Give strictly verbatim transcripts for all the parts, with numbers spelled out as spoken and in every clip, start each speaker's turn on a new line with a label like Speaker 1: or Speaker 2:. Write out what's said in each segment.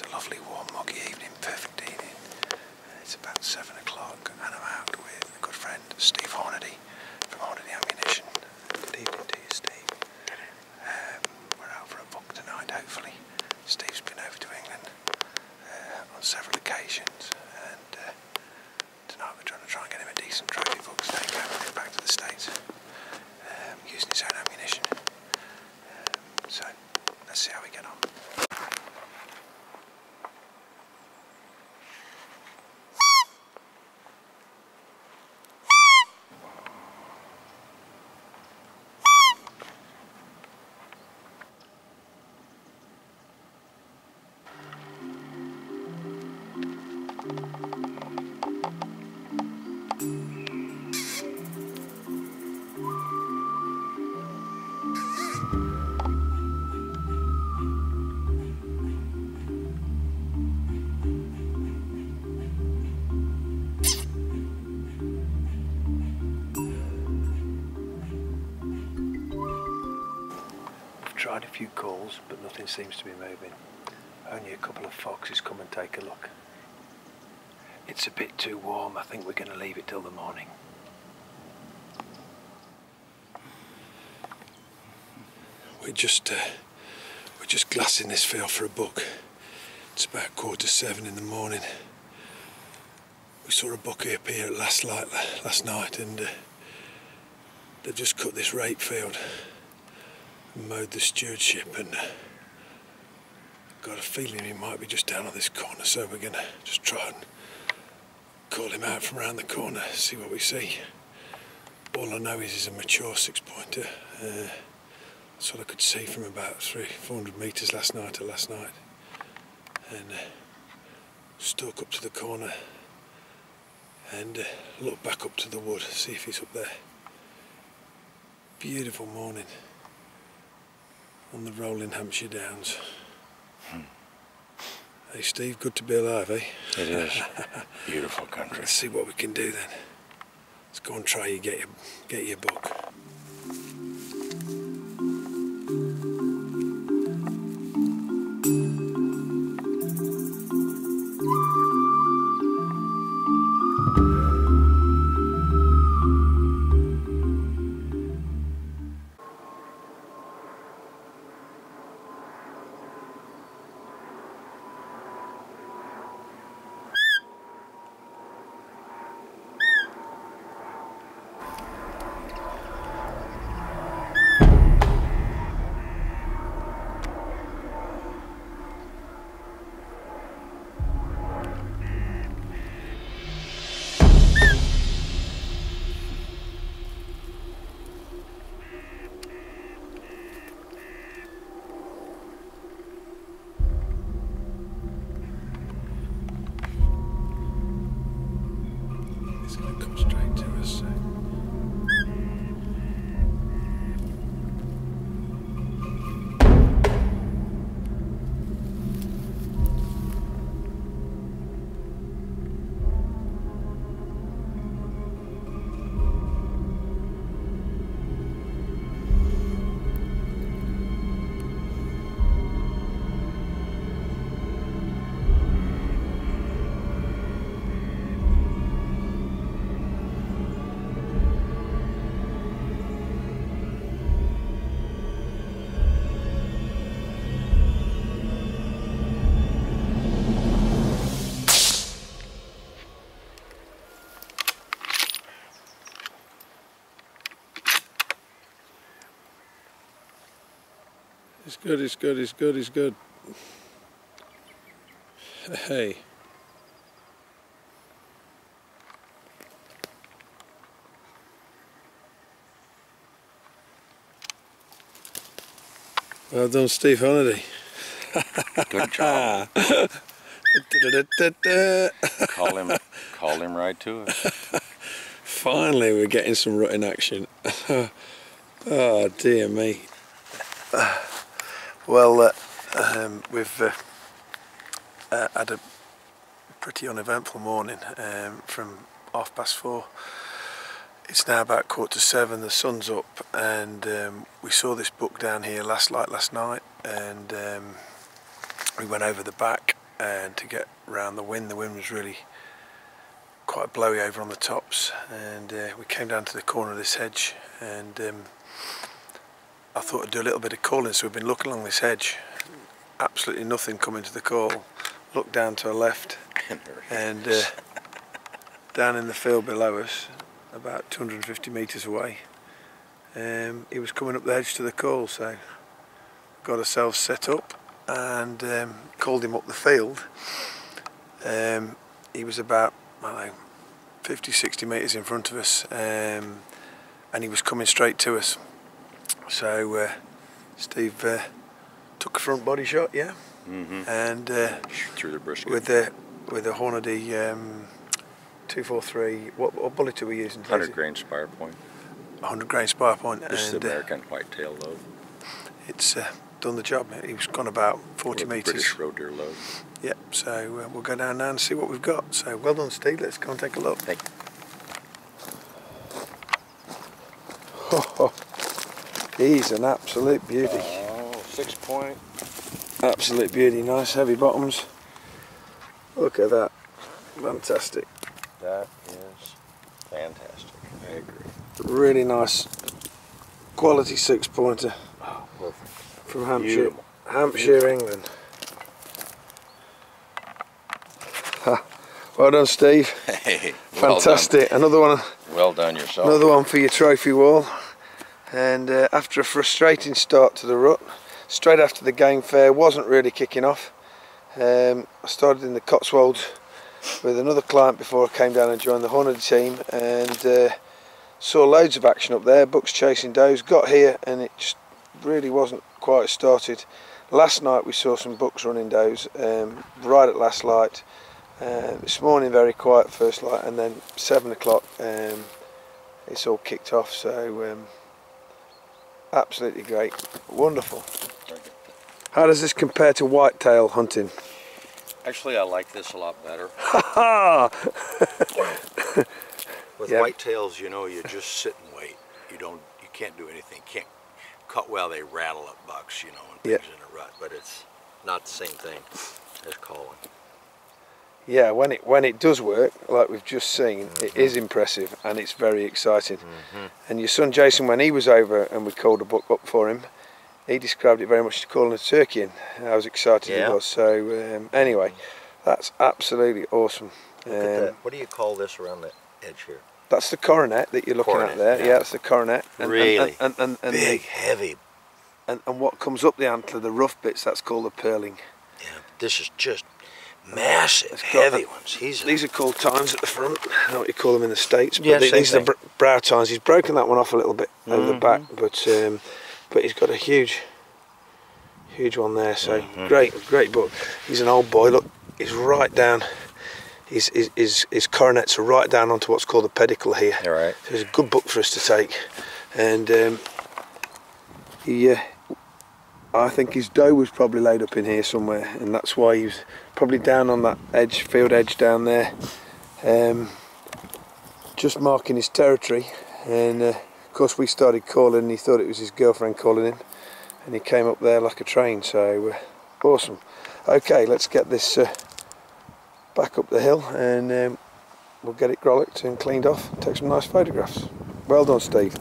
Speaker 1: It's a lovely warm muggy evening, perfect evening. It's about seven o'clock and I'm out with a good friend, Steve Hornady from Hornady Ammunition. Good evening to you, Steve. Um, we're out for a book tonight, hopefully. Steve's been over to England uh, on several occasions, and uh, tonight we're trying to try and get him a decent trophy book to take home with him back to the States, um, using his own ammunition. Um, so let's see how we get on. Tried a few calls, but nothing seems to be moving. Only a couple of foxes come and take a look. It's a bit too warm. I think we're going to leave it till the morning. We're just uh, we're just glassing this field for a buck. It's about quarter to seven in the morning. We saw a buck up here at last light last night, and uh, they've just cut this rape field. Mowed the stewardship, and uh, got a feeling he might be just down on this corner, so we're gonna just try and call him out from around the corner, see what we see. All I know is he's a mature six pointer. Uh, that's what I could see from about three, four hundred metres last night to last night, and uh, stalk up to the corner and uh, look back up to the wood, see if he's up there. Beautiful morning on the rolling Hampshire Downs. Hmm. Hey Steve, good to be alive, eh?
Speaker 2: It is. Beautiful country.
Speaker 1: Let's see what we can do then. Let's go and try you get your get your buck. It's going to come straight to us. So. It's good, it's good, it's good, it's good. Hey. Well done, Steve Hornady.
Speaker 2: Good job. call him, call him right to us.
Speaker 1: Finally, we're getting some rutting action. Oh dear me. Well, uh, um, we've uh, uh, had a pretty uneventful morning um, from half past four. It's now about quarter to seven, the sun's up, and um, we saw this book down here last light last night, and um, we went over the back and to get round the wind. The wind was really quite blowy over on the tops, and uh, we came down to the corner of this hedge, and um, I thought I'd do a little bit of calling. So we've been looking along this hedge, absolutely nothing coming to the call. Looked down to our left, and uh, down in the field below us, about two hundred fifty metres away, um, he was coming up the hedge to the call. So got ourselves set up and um, called him up the field. Um, he was about, I don't know, fifty, sixty metres in front of us, um, and he was coming straight to us. So uh, Steve uh, took a front body shot, yeah,
Speaker 2: mm-hmm.
Speaker 1: and uh,
Speaker 2: through the brisket
Speaker 1: with the with the Hornady um, two forty-three. What, what bullet are we using?
Speaker 2: one hundred grain spire point.
Speaker 1: one hundred grain spire point.
Speaker 2: This is
Speaker 1: and,
Speaker 2: the American uh, whitetail load.
Speaker 1: It's uh, done the job. He was gone about forty metres.
Speaker 2: British roe deer load.
Speaker 1: Yep. So uh, we'll go down now and see what we've got. So well done, Steve. Let's go and take a look.
Speaker 2: Thank you.
Speaker 1: Oh, he's an absolute beauty.
Speaker 2: Oh, six point.
Speaker 1: Absolute beauty. Nice heavy bottoms. Look at that. Fantastic.
Speaker 2: That is fantastic. I agree.
Speaker 1: Really nice quality six pointer.
Speaker 2: Oh, perfect.
Speaker 1: From Hampshire,
Speaker 2: Beautiful.
Speaker 1: Hampshire, England. Ha. Well done, Steve.
Speaker 2: Hey, well
Speaker 1: fantastic.
Speaker 2: Done.
Speaker 1: Another one.
Speaker 2: Well done yourself.
Speaker 1: Another one for your trophy wall. And uh, after a frustrating start to the rut, straight after the game fair wasn't really kicking off. Um, I started in the Cotswolds with another client before I came down and joined the Hornady team, and uh, saw loads of action up there, bucks chasing does. Got here and it just really wasn't quite started. Last night we saw some bucks running does um, right at last light. Uh, this morning very quiet first light, and then seven o'clock um, it's all kicked off. So um, absolutely great, wonderful. How does this compare to whitetail hunting?
Speaker 2: Actually, I like this a lot better. With
Speaker 1: yeah.
Speaker 2: whitetails, you know, you just sit and wait. You don't, you can't do anything. You can't cut well. They rattle up bucks, you know, and things
Speaker 1: yeah.
Speaker 2: in a rut. But it's not the same thing as calling.
Speaker 1: Yeah, when it when it does work, like we've just seen, mm-hmm. it is impressive and it's very exciting.
Speaker 2: Mm-hmm. And
Speaker 1: your son Jason, when he was over and we called a buck up for him, he described it very much to calling a turkey in. How was excited
Speaker 2: yeah.
Speaker 1: he was. So um, anyway, that's absolutely awesome.
Speaker 3: Look at that. What do you call this around the edge here?
Speaker 1: That's the coronet that you're looking
Speaker 3: coronet,
Speaker 1: at there.
Speaker 3: yeah.
Speaker 1: yeah, that's the coronet. And,
Speaker 3: really
Speaker 1: and, and, and, and
Speaker 3: big,
Speaker 1: the,
Speaker 3: heavy.
Speaker 1: And, and what comes up the antler, the rough bits, that's called the pearling.
Speaker 3: Yeah, this is just massive,
Speaker 1: got,
Speaker 3: heavy ones. He's
Speaker 1: these are called tines at the front. I don't know what you call them in the States, but
Speaker 3: yeah,
Speaker 1: they, these
Speaker 3: thing.
Speaker 1: are the br brow tines. He's broken that one off a little bit mm-hmm. over the back, but um, but he's got a huge, huge one there. So
Speaker 3: mm-hmm.
Speaker 1: great, great book. He's an old boy. Look, he's right down. His, his, his, his coronets are right down onto what's called a pedicle here.
Speaker 3: All right.
Speaker 1: So it's a good book for us to take. And um, he, uh, I think his doe was probably laid up in here somewhere, and that's why he was probably down on that edge, field edge down there, um, just marking his territory. And uh, of course we started calling, and he thought it was his girlfriend calling him, and he came up there like a train. So uh, awesome. Okay, let's get this uh, back up the hill, and um, we'll get it grollicked and cleaned off and take some nice photographs. Well done, Steve.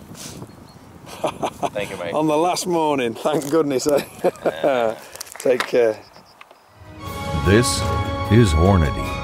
Speaker 2: Thank you, mate.
Speaker 1: On the last morning, thank goodness. Eh? Take care.
Speaker 4: This is Hornady.